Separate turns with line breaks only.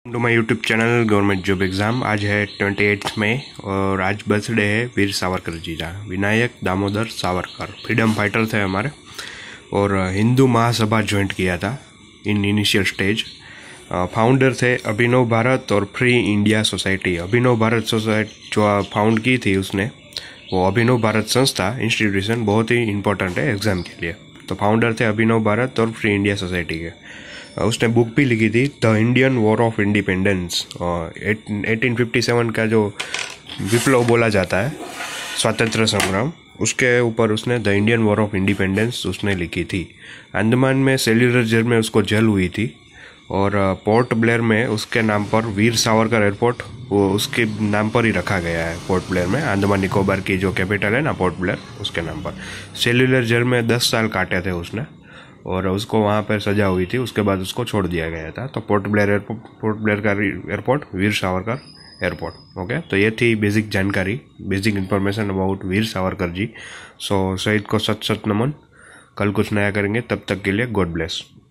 To my YouTube channel government job exam. आज है 28 मई और आज बर्थडे है वीर सावरकर जी का। विनायक दामोदर सावरकर फ्रीडम फाइटर थे हमारे और हिंदू महासभा ज्वाइंट किया था इन इनिशियल स्टेज। फाउंडर थे अभिनव भारत और free India society. Abhinav Bharat society जो फाउंड की थी उसने, वो अभिनव भारत संस्था इंस्टीट्यूशन बहुत ही इंपॉर्टेंट है एग्ज़ाम के लिए। तो फाउंडर थे अभिनव भारत और फ्री इंडिया सोसाइटी के। उसने बुक भी लिखी थी the Indian war of independence. 1857 का जो विप्लव बोला जाता है, स्वातंत्र संग्राम, उसके ऊपर उसने the Indian war of independence उसने लिखी थी। अंडमान में सेल्यूलर जेल में उसको जल हुई थी और पोर्ट ब्लेयर में उसके नाम पर वीर सावरकर एयरपोर्ट वो उसके नाम पर ही रखा गया है। पोर्ट ब्लेयर में अंडमान निकोबार की जो कैपिटल है ना, पोर्ट ब्लेयर, उसके नाम पर। सेल्यूलर जेल में 10 साल काटे थे उसने और उसको वहाँ पर सजा हुई थी। उसके बाद उसको छोड़ दिया गया था। तो पोर्ट ब्लेयर का airport Veer Savarkar airport. Okay, तो ये थी बेसिक जानकारी, basic information about Veer Savarkar ji. So शहीद को सच सच नमन। कल कुछ नया करेंगे, तब तक के लिए गॉड ब्लेस।